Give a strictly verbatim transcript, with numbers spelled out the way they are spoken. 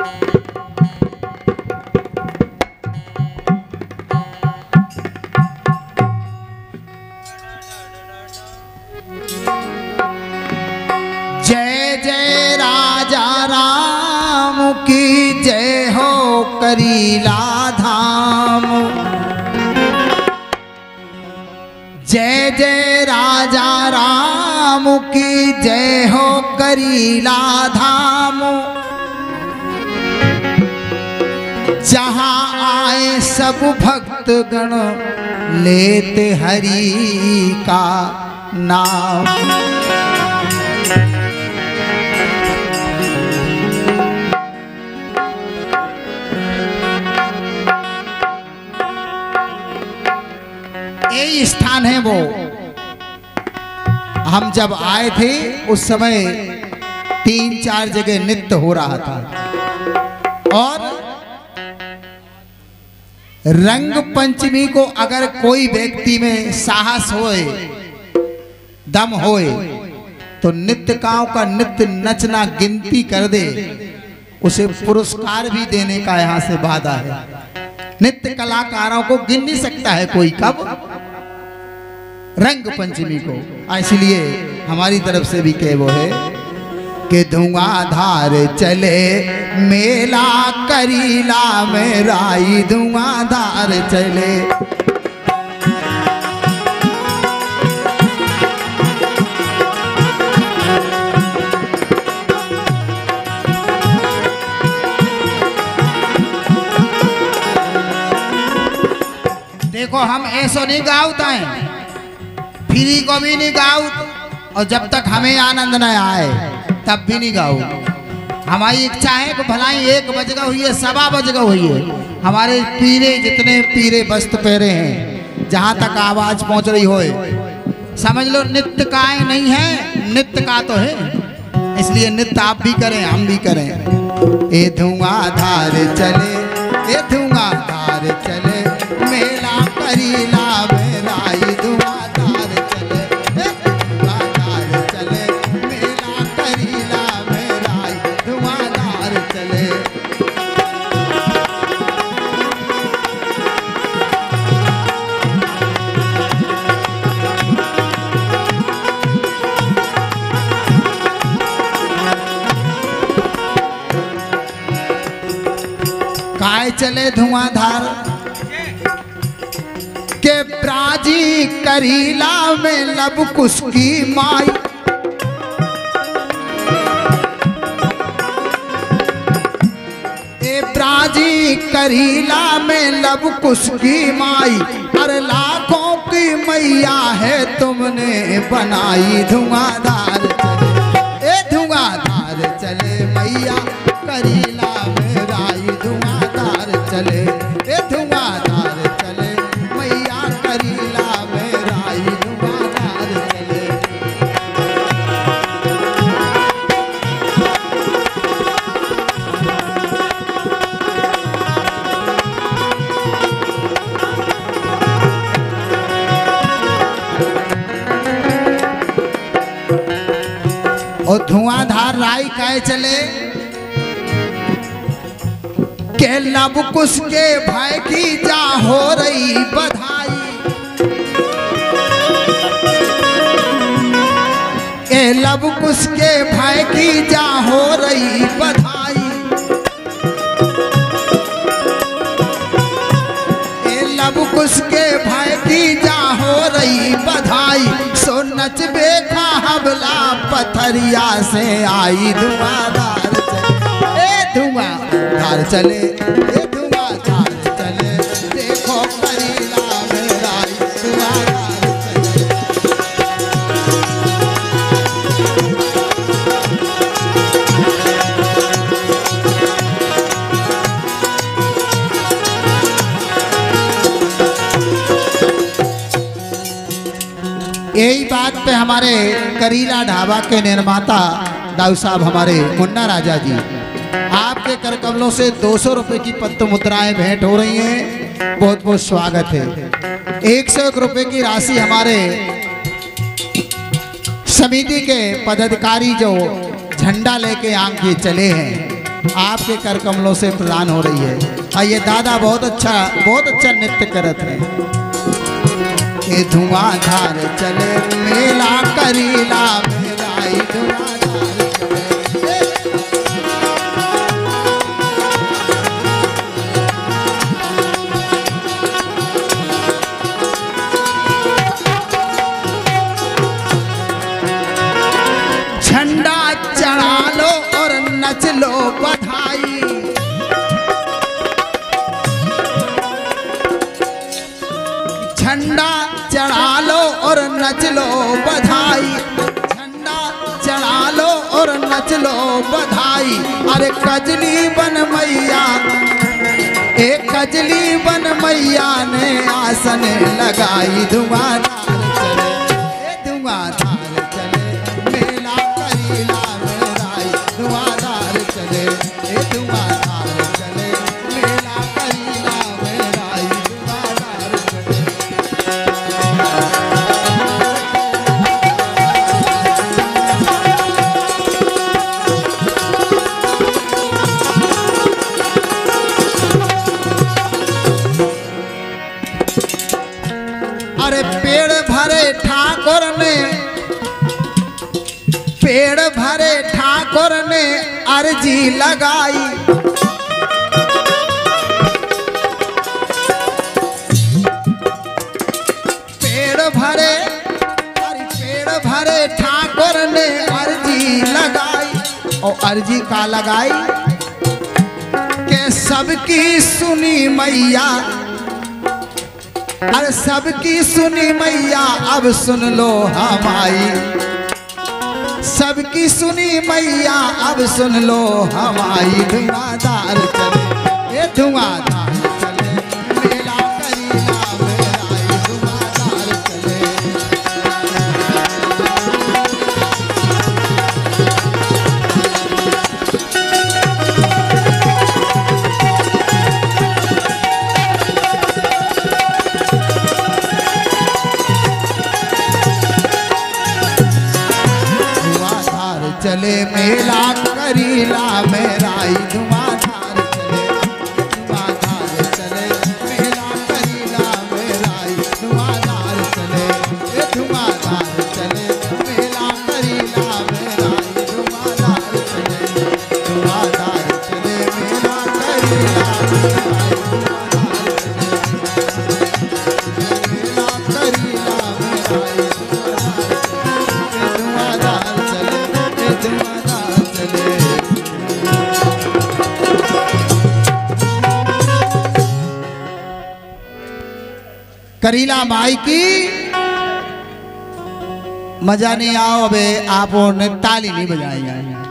जय जय राजा राम की जय हो करीला धाम। जय जय राजा राम की जय हो करीला धाम। जहाँ आए सब भक्तगण लेते हरि का नाम। यही स्थान है वो। हम जब आए थे उस समय तीन चार जगह नृत्य हो रहा था और रंग पंचमी को अगर कोई व्यक्ति में साहस होए, दम होए, तो नृत्यकारों का नृत्य नचना गिनती कर दे, उसे पुरस्कार भी देने का यहाँ से वादा है। नृत्य कलाकारों को गिन नहीं सकता है कोई, कब? रंग पंचमी को। इसलिए हमारी तरफ से भी कह वो है कि धुआंधार चले मेला करीला में राई, धुआंधार चले। देखो हम ऐसा नहीं गाउत हैं, फ्री को भी नहीं गाउत, और जब तक हमें आनंद न आए तब भी नहीं गाओ। हमारी इच्छा है कि भलाई एक बजगा हुई है, सवा बजगा हुई है, हमारे पीरे जितने पीरे वस्त्र पहरे हैं, जहाँ तक आवाज पहुँच रही हो, समझ लो नृत्य का नहीं है, नृत्य का तो है। इसलिए नृत्य आप भी करें, हम भी करें। ए धुआंधार चले, ए धुआंधार चले मेला करीला में राई, धुआंधार चले, धुआंधार चले मेला करीला में राई, धुआंधार चले। काय चले धुआंधार के प्राजी करीला में लब कुश की माई, ए प्राजी करीला में लब कुश की माई, अरे लाखों की मैया है तुमने बनाई, धुआंधार चले, ए धुआंधार चले मैया करीला में राई, धुआंधार चले, ए धुआंधार चले मैया करीला में राई, धुआंधार चले। और धुआंधार राई कहे चले के लब कुश के भय की जा हो रही बधाई, के लब कुश के भय की जा हो रही बधाई, के लब कुश के भय की जा हो रही बधाई, सो नच बेखा हबला पथरिया से आई, धुआंधार चले, ए धुआंधार चले, ए धुआंधार चले देखो करीला में राई, धुआंधार चले। यही बात पे हमारे करीला ढाबा के निर्माता दाऊ साहब हमारे मुन्ना राजा जी, आपके कर कमलों से दो सौ रुपए की पत्र मुद्राएं भेंट हो रही हैं, बहुत बहुत स्वागत है। एक सौ एक रुपए की राशि हमारे समिति के पदाधिकारी जो झंडा लेके आगे चले हैं, आपके कर कमलों से प्रदान हो रही है। और ये दादा बहुत अच्छा बहुत अच्छा नृत्य करते हैं। ये धुआंधार चले मेला करीला मेरा ही धुआंधार चले। झंडा चढ़ा लो और नच लो बधाई। झंडा चढ़ा लो और नच लो बधाई। झंडा चढ़ा लो और नच लो बधाई। अरे कजली बन मैया एक कजली बन मैया ने आसन लगाई। धुआंधार चले धुआंधार चले मेला करीला मेरा ही धुआंधार चले। धुआंधार चले मेला करीला मेरा ही धुआंधार चले। अरे पेड़ भरे ठाकुर ने पेड़ भरे ठाकुर ने अर्जी लगाई। पेड़ भरे अरे पेड़ भरे ठाकुर ने अर्जी लगाई। और अर्जी का लगाई के सबकी सुनी मैया। अरे सबकी सुनी मैया अब सुन लो हमारी। सबकी सुनी मैया अब सुन लो हमारी। धुआंधार चले ये धुआंधार चले मेला करीला मेरा ही धुआंधार चले। चले मेला करीला मेरा ही धुआंधार चले। धुआंधार चले मेला करीला मेरा ही धुआंधार चले। ये धुआंधार चले मेला करीला मेरा ही धुआंधार चले। धुआंधार चले मेला करीला मेरा ही धुआंधार चले। मेला करीला मेरा ही धुआंधार चले। धुआंधार चले करीला माई की मजा नहीं आओ। अबे आप ताली नहीं बजाएंगे।